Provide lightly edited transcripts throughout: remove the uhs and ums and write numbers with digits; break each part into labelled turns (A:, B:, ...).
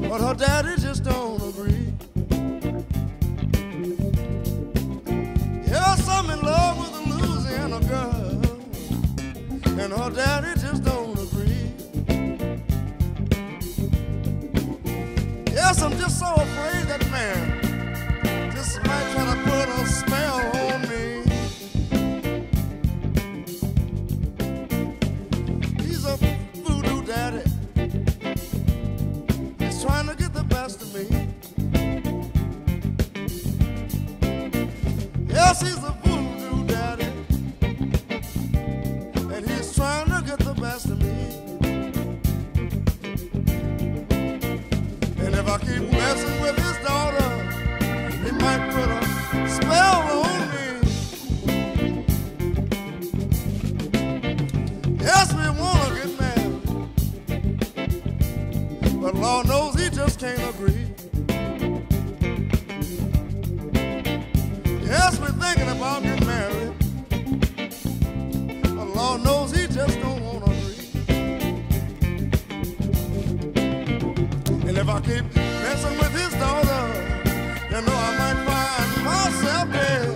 A: but her daddy just don't agree. Yes, I'm in love with a Louisiana girl, and her daddy just don't agree. Yes, I'm just so afraid that man just might try to put a spell on me. He's a voodoo daddy. He's trying to get the best of me. Yes, he's a voodoo daddy, and he's trying to get the best of me. And if I keep messing with his daughter, he might put a spell on me. Yes, we wanna get married, but Lord knows he just can't agree. Yes, we're thinking about getting married, but Lord knows he just don't want to agree. And if I keep messing with his daughter, you know I might find myself dead.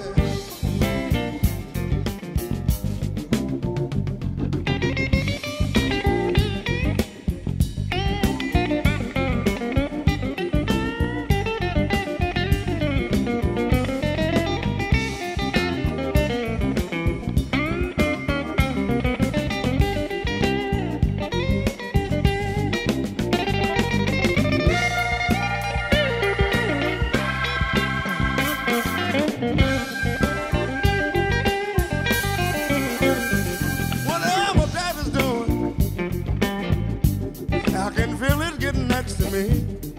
A: Whatever Daddy's doing, I can feel it getting next to me.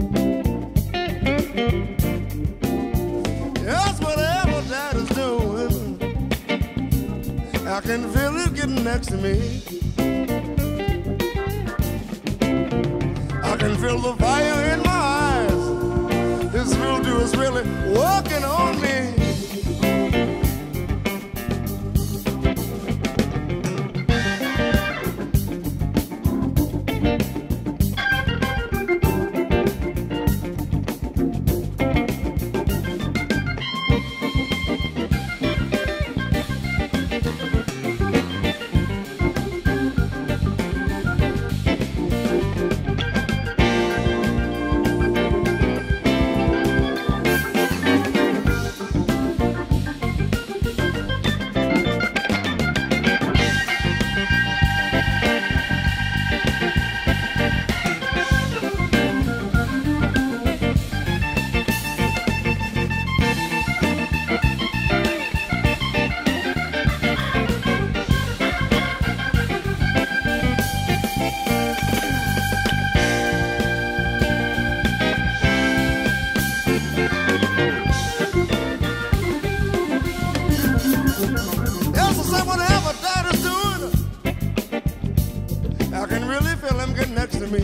A: Yes, whatever Daddy's doing, I can feel it getting next to me. I can feel the fire in my eyes. This voodoo is really working on me. Yes, I said whatever Daddy's doing, I can really feel him getting next to me.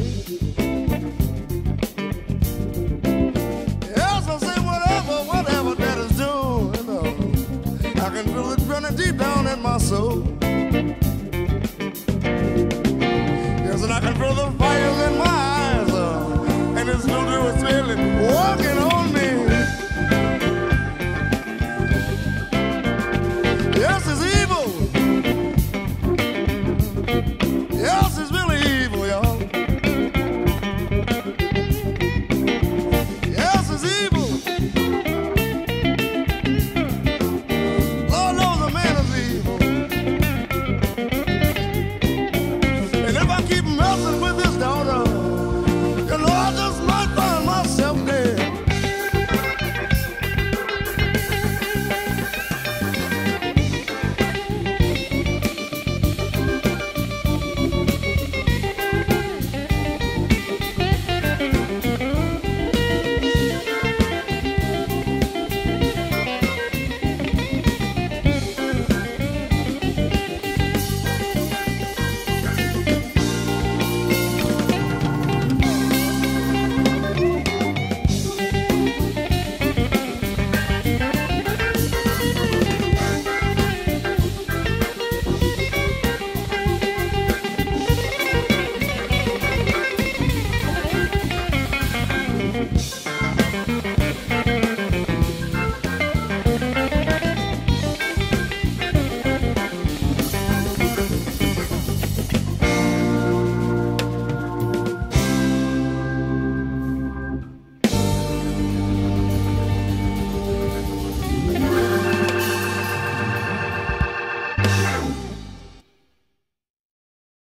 A: Yes, I say whatever Daddy's doing, I can feel it running deep down in my soul. Yes, and I can feel the fires in my eyes.